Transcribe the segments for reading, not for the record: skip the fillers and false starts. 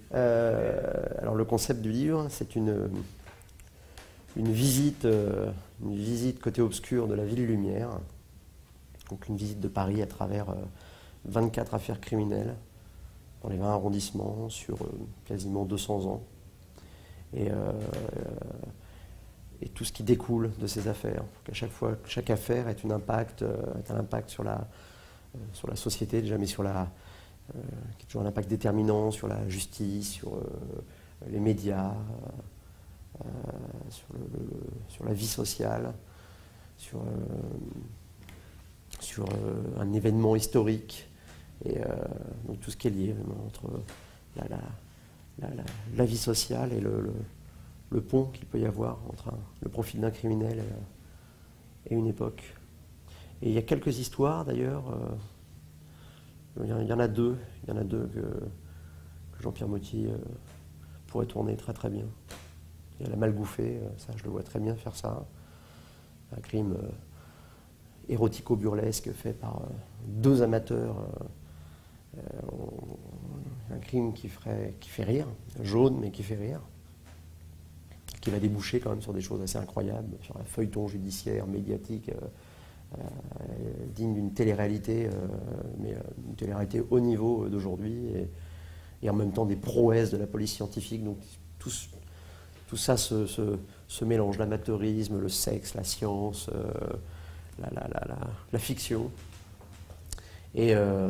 Alors le concept du livre, c'est une visite côté obscur de la ville lumière. Donc une visite de Paris à travers 24 affaires criminelles dans les 20 arrondissements sur quasiment 200 ans. Et tout ce qui découle de ces affaires. Qu'à chaque fois, chaque affaire ait un impact sur la société déjà, mais qui est toujours un impact déterminant sur la justice, sur les médias, sur la vie sociale, sur un événement historique, et donc tout ce qui est lié entre la vie sociale et le pont qu'il peut y avoir entre le profil d'un criminel et une époque. Et il y a quelques histoires d'ailleurs, il y en a deux que Jean-Pierre Moty pourrait tourner très très bien. Il y a La Malgouffée, ça je le vois très bien faire ça, un crime érotico-burlesque fait par deux amateurs, un crime qui fait rire, jaune mais qui fait rire, qui va déboucher quand même sur des choses assez incroyables, sur un feuilleton judiciaire, médiatique, digne d'une télé-réalité, mais une télé-réalité haut niveau d'aujourd'hui, et en même temps des prouesses de la police scientifique. Donc tout ça se mélange, l'amateurisme, le sexe, la science, la fiction. Et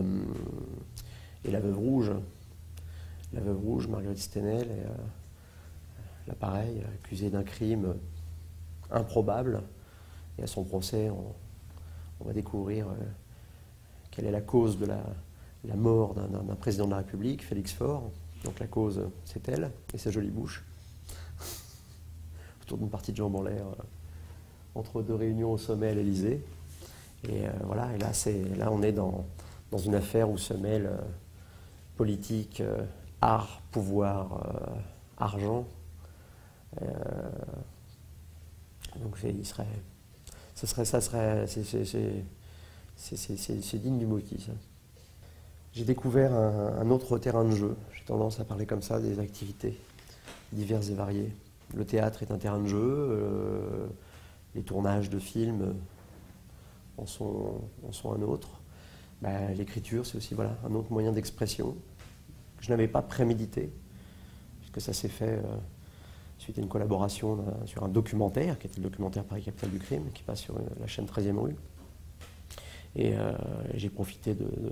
La Veuve Rouge, Marguerite Stenel, là pareil, accusée d'un crime improbable, et à son procès, on va découvrir quelle est la cause de la mort d'un président de la République, Félix Faure. Donc la cause, c'est elle et sa jolie bouche, autour d'une partie de jambes en l'air, entre deux réunions au sommet à l'Élysée. Et voilà, et là on est dans une affaire où se mêlent politique, art, pouvoir, argent. Donc c'est digne du Moty, ça. J'ai découvert un autre terrain de jeu. J'ai tendance à parler comme ça des activités diverses et variées. Le théâtre est un terrain de jeu, les tournages de films en sont un autre. L'écriture, c'est aussi un autre moyen d'expression que je n'avais pas prémédité, puisque ça s'est fait suite à une collaboration sur un documentaire, qui était le documentaire Paris Capitale du Crime, qui passe sur la chaîne 13e rue. Et j'ai profité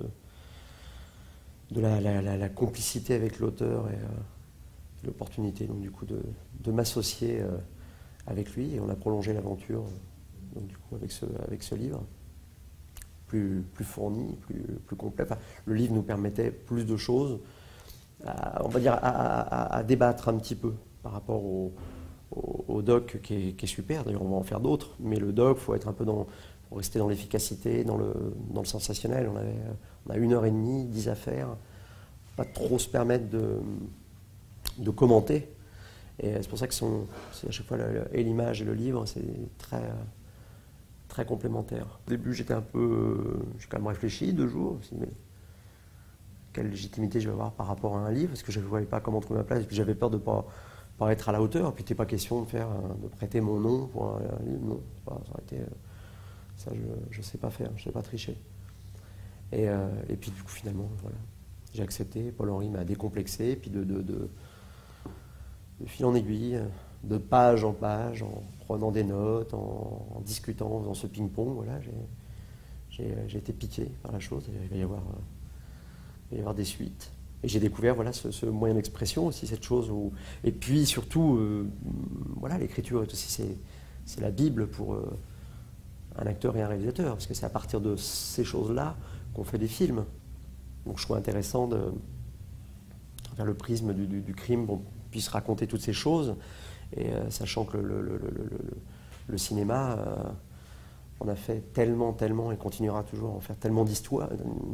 de la complicité avec l'auteur et l'opportunité donc du coup de m'associer avec lui, et on a prolongé l'aventure donc du coup avec ce livre plus fourni, plus complet. Enfin, le livre nous permettait plus de choses, on va dire à débattre un petit peu par rapport au doc qui est super. D'ailleurs on va en faire d'autres, mais le doc, faut être un peu faut rester dans l'efficacité, dans le sensationnel. On a 1h30, 10 affaires, pas trop se permettre de commenter. Et c'est pour ça que c'est à chaque fois et l'image et le livre, c'est très complémentaire. Au début, j'ai quand même réfléchi 2 jours, je me suis dit, mais quelle légitimité je vais avoir par rapport à un livre, parce que je ne voyais pas comment trouver ma place, et puis j'avais peur de ne pas être à la hauteur, et puis il n'était pas question de prêter mon nom pour un livre, non, ça aurait été, ça je ne sais pas faire, je ne sais pas tricher. Et puis du coup, finalement, voilà, j'ai accepté, Paul-Henri m'a décomplexé, et puis de fil en aiguille, de page en page, en prenant des notes, en discutant, en faisant ce ping-pong, voilà, j'ai été piqué par la chose, et il va y avoir des suites. Et j'ai découvert ce moyen d'expression aussi, cette chose et puis surtout, l'écriture est aussi, c'est la Bible pour un acteur et un réalisateur, parce que c'est à partir de ces choses-là qu'on fait des films. Donc je trouve intéressant à travers le prisme du crime, puisse raconter toutes ces choses, et sachant que le cinéma, on a fait tellement, et continuera toujours à en faire tellement d'histoires,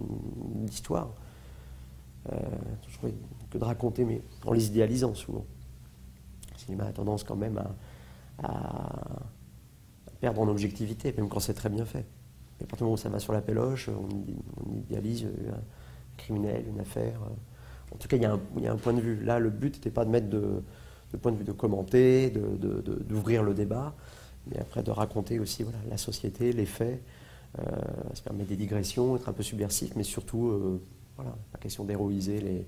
je trouvais que de raconter, mais en les idéalisant souvent. Le cinéma a tendance quand même à perdre en objectivité, même quand c'est très bien fait. Mais à partir du moment où ça va sur la péloche, on idéalise un criminel, une affaire, En tout cas, il y a un point de vue. Là, le but n'était pas de mettre de point de vue de commenter, d'ouvrir le débat, mais après de raconter aussi voilà, la société, les faits. Ça permet des digressions, être un peu subversif, mais surtout, voilà, pas question d'héroïser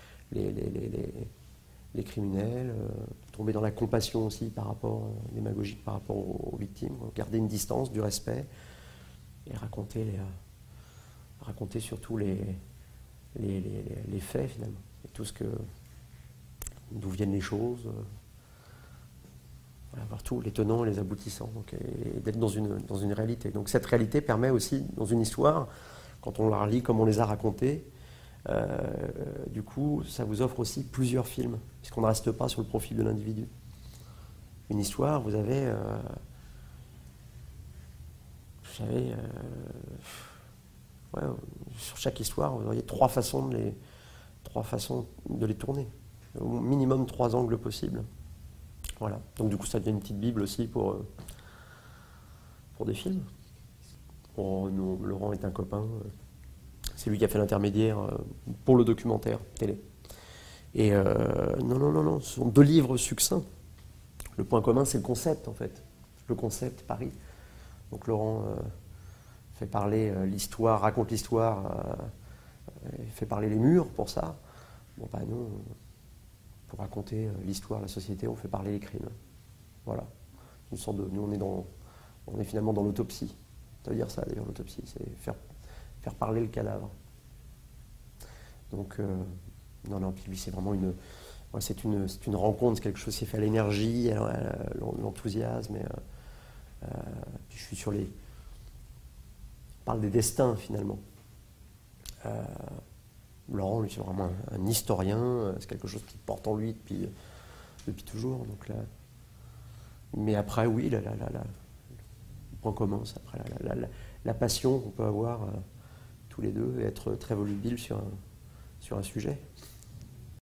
les criminels, tomber dans la compassion aussi par rapport, démagogique par rapport aux victimes, garder une distance, du respect, et raconter surtout les faits finalement, et tout ce que, d'où viennent les choses, voilà, voir tous les tenants et les aboutissants, donc, et d'être dans une réalité. Donc cette réalité permet aussi, dans une histoire, quand on la relit comme on les a racontées, du coup, ça vous offre aussi plusieurs films, puisqu'on ne reste pas sur le profil de l'individu. Une histoire, vous avez ouais, sur chaque histoire, vous auriez trois façons de les tourner. Au minimum 3 angles possibles. Voilà. Donc du coup, ça devient une petite bible aussi pour des films. Bon, Laurent est un copain. C'est lui qui a fait l'intermédiaire pour le documentaire télé. Et non, ce sont 2 livres succincts. Le point commun, c'est le concept, en fait. Le concept, Paris. Donc Laurent fait parler l'histoire, raconte l'histoire, fait parler les murs pour ça. Bon, bah nous, pour raconter l'histoire, la société, on fait parler les crimes. Voilà. Nous, on est finalement dans l'autopsie. Ça veut dire ça, d'ailleurs, l'autopsie, c'est faire parler le cadavre. Donc, non, puis lui, c'est vraiment c'est une rencontre, c'est quelque chose qui fait à l'énergie, l'enthousiasme. Puis je suis sur on parle des destins, finalement. Laurent, lui, c'est vraiment un historien, c'est quelque chose qui porte en lui depuis toujours. Donc là, mais après, oui, le point commun, c'est après la passion qu'on peut avoir tous les deux et être très volubile sur un sujet.